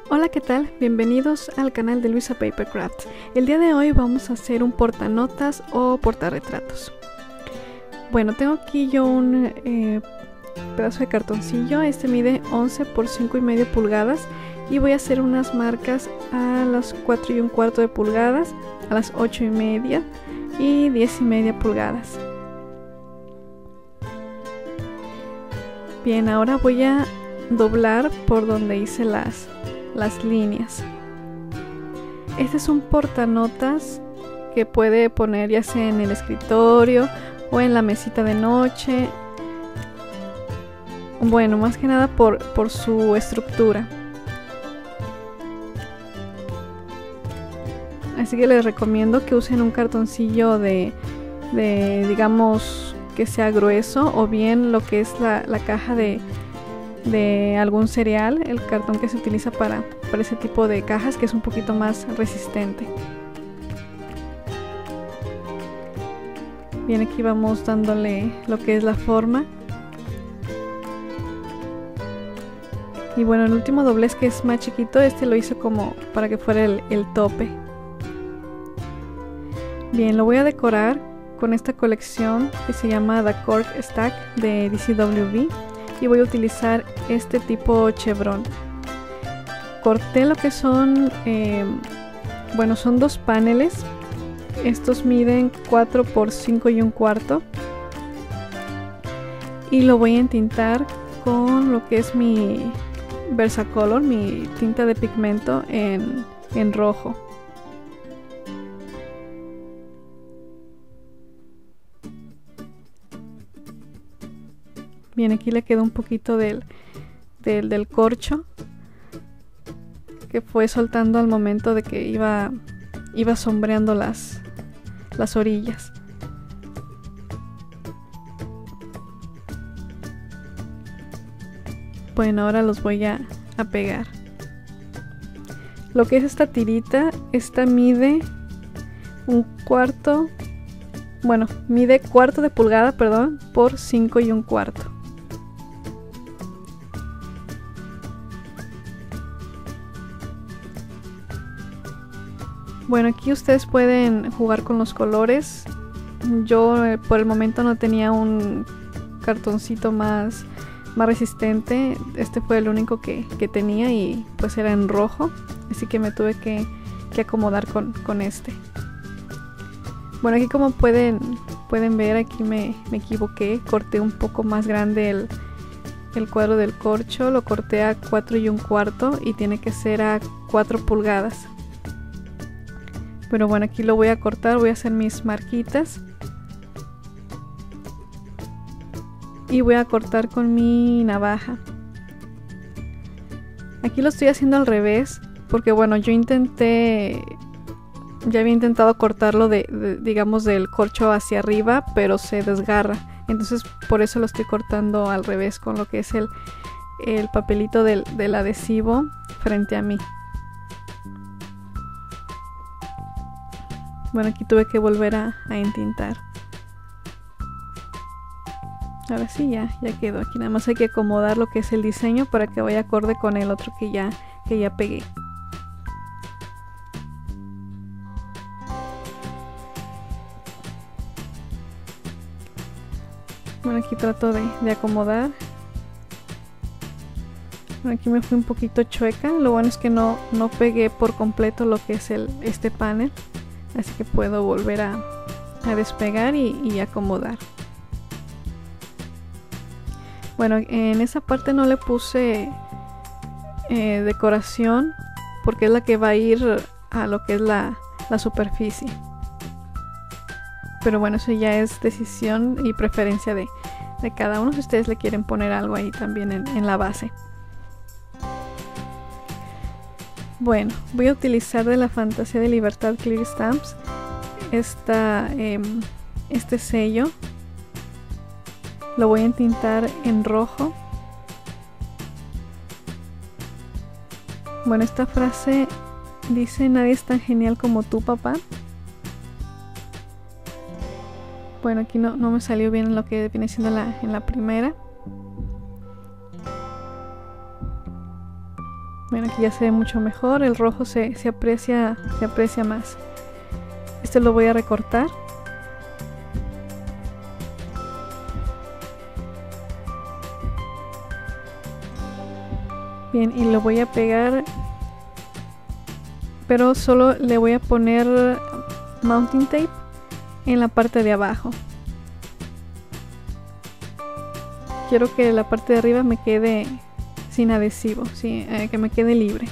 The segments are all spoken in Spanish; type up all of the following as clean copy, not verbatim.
Hola, ¿qué tal? Bienvenidos al canal de Luisa Papercraft. El día de hoy vamos a hacer un portanotas o portarretratos. Bueno, tengo aquí yo un pedazo de cartoncillo. Este mide 11 por 5,5 pulgadas y voy a hacer unas marcas a las 4,25 de pulgadas, a las 8,5 y 10,5 pulgadas. Bien, ahora voy a doblar por donde hice las líneas. Este es un portanotas que puede poner ya sea en el escritorio o en la mesita de noche. Bueno, más que nada por su estructura. Así que les recomiendo que usen un cartoncillo de digamos que sea grueso, o bien lo que es la caja de algún cereal, el cartón que se utiliza para ese tipo de cajas, que es un poquito más resistente. Bien, aquí vamos dándole lo que es la forma. Y bueno, el último doblez, que es más chiquito, este lo hice como para que fuera el tope. Bien, lo voy a decorar con esta colección que se llama The Cork Stack de DCWV. Y voy a utilizar este tipo chevron. Corté lo que son, bueno, son dos paneles. Estos miden 4 por 5,25 y lo voy a entintar con lo que es mi Versacolor, mi tinta de pigmento en rojo. Bien, aquí le quedó un poquito del corcho que fue soltando al momento de que iba sombreando las orillas. Bueno, ahora los voy a pegar. Lo que es esta tirita, esta mide mide cuarto de pulgada, perdón, por 5,25. Bueno, aquí ustedes pueden jugar con los colores. Yo por el momento no tenía un cartoncito más resistente. Este fue el único que tenía y pues era en rojo. Así que me tuve que acomodar con este. Bueno, aquí como pueden ver, aquí me equivoqué. Corté un poco más grande el cuadro del corcho. Lo corté a 4,25 y tiene que ser a 4 pulgadas. Pero bueno, aquí lo voy a cortar, voy a hacer mis marquitas. Y voy a cortar con mi navaja. Aquí lo estoy haciendo al revés, porque bueno, ya había intentado cortarlo digamos del corcho hacia arriba, pero se desgarra. Entonces por eso lo estoy cortando al revés, con lo que es el papelito del adhesivo frente a mí. Bueno, aquí tuve que volver a entintar. Ahora sí, ya quedó. Aquí nada más hay que acomodar lo que es el diseño para que vaya acorde con el otro que ya pegué. Bueno, aquí trato de acomodar. Bueno, aquí me fui un poquito chueca. Lo bueno es que no pegué por completo lo que es este panel. Así que puedo volver a despegar y acomodar. Bueno, en esa parte no le puse decoración, porque es la que va a ir a lo que es la superficie. Pero bueno, eso ya es decisión y preferencia de cada uno, si ustedes le quieren poner algo ahí también en la base. Bueno, voy a utilizar de la Fantasía de Libertad Clear Stamps este sello. Lo voy a entintar en rojo. Bueno, esta frase dice: nadie es tan genial como tú, papá. Bueno, aquí no me salió bien lo que viene siendo en la primera. Bueno, aquí ya se ve mucho mejor. El rojo se aprecia más. Este lo voy a recortar. Bien, y lo voy a pegar, pero solo le voy a poner mounting tape en la parte de abajo. Quiero que la parte de arriba me quede sin adhesivo, ¿sí? Que me quede libre.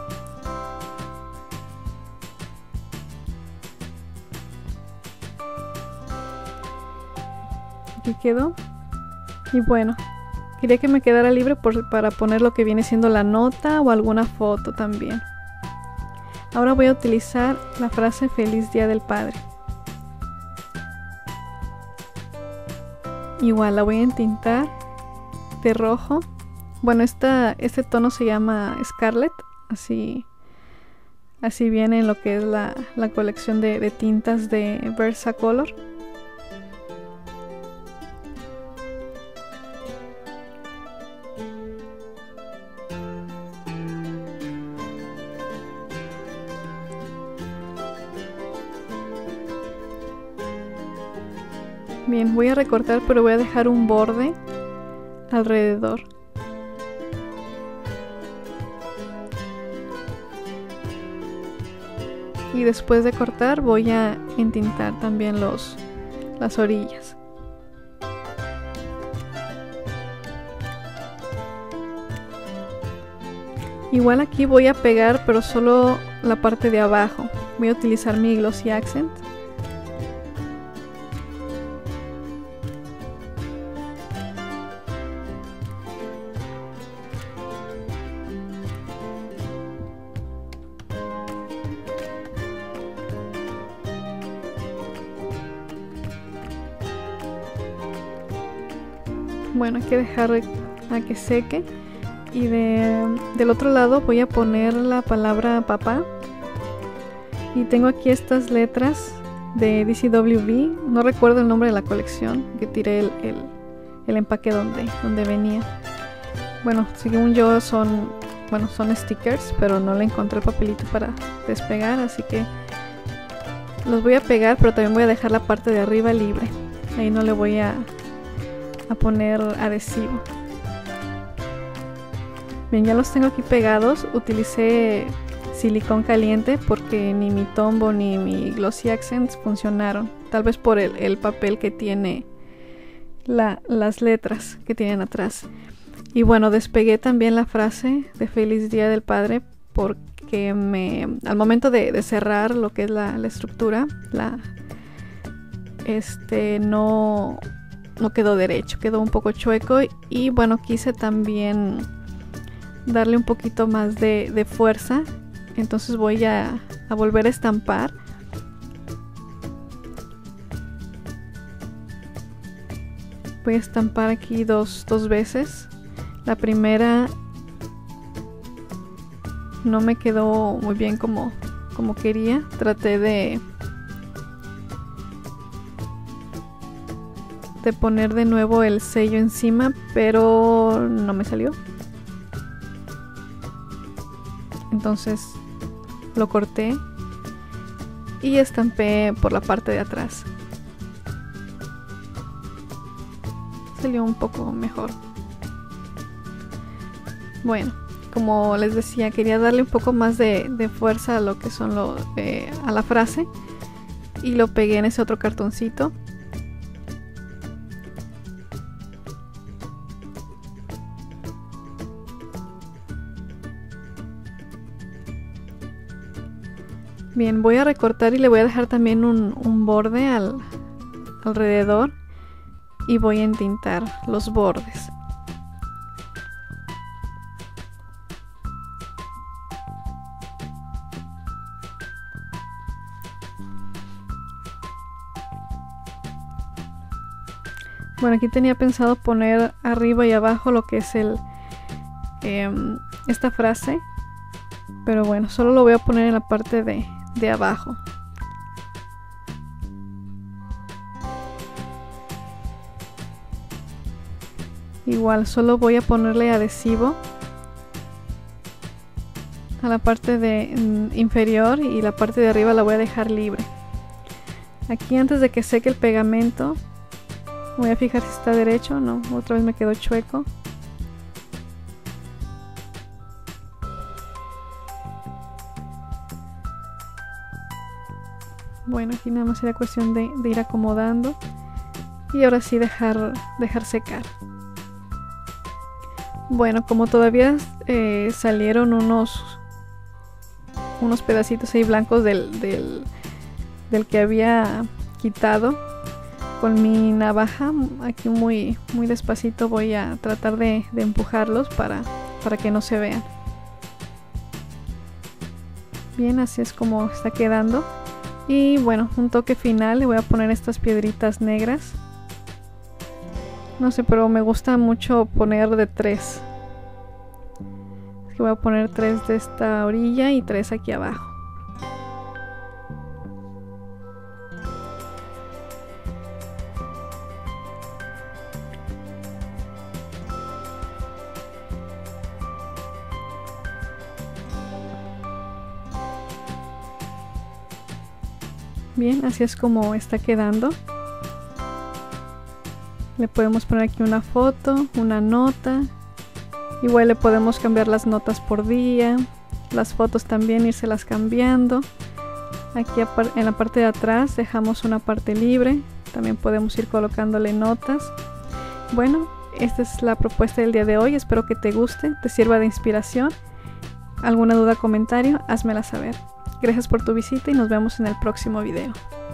Aquí quedó. Y bueno, quería que me quedara libre para poner lo que viene siendo la nota o alguna foto también. Ahora voy a utilizar la frase Feliz Día del Padre. Igual la voy a entintar de rojo. Bueno, este tono se llama Scarlet. Así viene en lo que es la colección de tintas de Versacolor. Bien, voy a recortar, pero voy a dejar un borde alrededor. Y después de cortar voy a entintar también las orillas. Igual aquí voy a pegar, pero solo la parte de abajo. Voy a utilizar mi Glossy Accent. Bueno, hay que dejar a que seque. Y del otro lado voy a poner la palabra papá. Y tengo aquí estas letras de DCWB. No recuerdo el nombre de la colección, que tiré el empaque donde venía. Bueno, según yo son stickers, pero no le encontré el papelito para despegar, así que los voy a pegar, pero también voy a dejar la parte de arriba libre. Ahí no le voy a poner adhesivo. Bien, ya los tengo aquí pegados. Utilicé silicón caliente porque ni mi Tombow ni mi Glossy Accents funcionaron. Tal vez por el papel que tiene las letras que tienen atrás. Y bueno, despegué también la frase de Feliz Día del Padre porque al momento de cerrar lo que es la estructura, no quedó derecho, quedó un poco chueco. Y bueno, quise también darle un poquito más de fuerza, entonces voy a volver a estampar. Voy a estampar aquí dos veces. La primera no me quedó muy bien como quería. Traté de poner de nuevo el sello encima, pero no me salió. Entonces lo corté y estampé por la parte de atrás. Salió un poco mejor. Bueno, como les decía, quería darle un poco más de fuerza a lo que son a la frase, y lo pegué en ese otro cartoncito. Bien, voy a recortar y le voy a dejar también un borde alrededor, y voy a entintar los bordes. Bueno, aquí tenía pensado poner arriba y abajo lo que es esta frase, pero bueno, solo lo voy a poner en la parte de abajo. Igual, solo voy a ponerle adhesivo a la parte de inferior y la parte de arriba la voy a dejar libre. Aquí antes de que seque el pegamento voy a fijar si está derecho. No, otra vez me quedó chueco. Bueno, aquí nada más era cuestión de ir acomodando y ahora sí dejar secar. Bueno, como todavía salieron unos pedacitos ahí blancos del que había quitado, con mi navaja aquí muy despacito voy a tratar de empujarlos para que no se vean. Bien, así es como está quedando. Y bueno, un toque final, le voy a poner estas piedritas negras. No sé, pero me gusta mucho poner de 3. Así que voy a poner 3 de esta orilla y 3 aquí abajo. Bien, así es como está quedando. Le podemos poner aquí una foto, una nota. Igual le podemos cambiar las notas por día. Las fotos también irselas cambiando. Aquí en la parte de atrás dejamos una parte libre. También podemos ir colocándole notas. Bueno, esta es la propuesta del día de hoy. Espero que te guste, te sirva de inspiración. ¿Alguna duda o comentario? Házmela saber. Gracias por tu visita y nos vemos en el próximo video.